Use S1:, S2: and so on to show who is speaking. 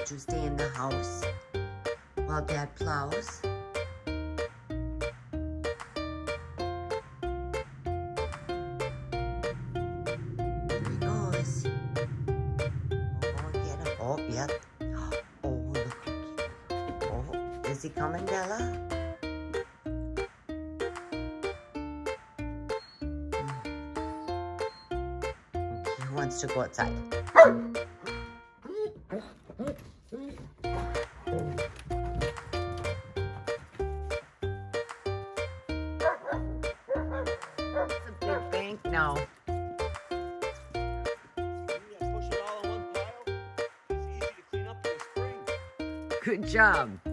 S1: Would you stay in the house while Dad plows? There he goes. Oh, get him. Oh, yep. Oh, look. Oh, is he coming, Bella? Okay, who wants to go outside? It's a big bank now. Good job.